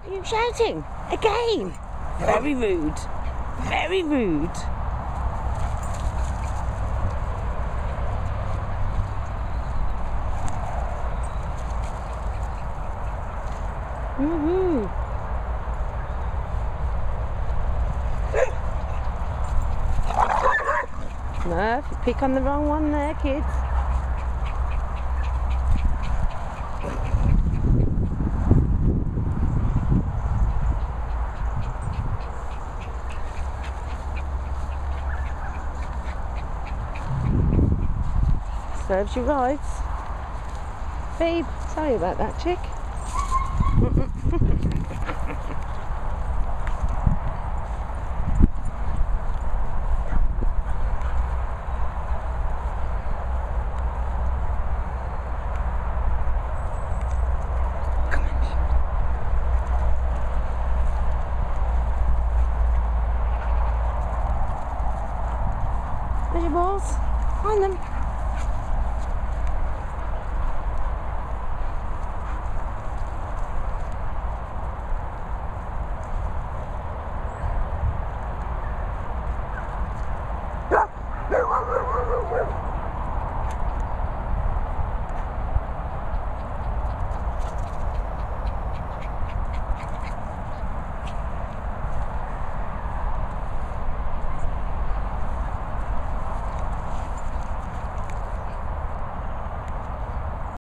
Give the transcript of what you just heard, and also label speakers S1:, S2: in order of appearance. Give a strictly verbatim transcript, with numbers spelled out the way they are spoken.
S1: Are you shouting? Again? Very rude. Very rude. Woohoo! No, if you pick on the wrong one there, kids. Serves you right. Phoebe, sorry about that, chick.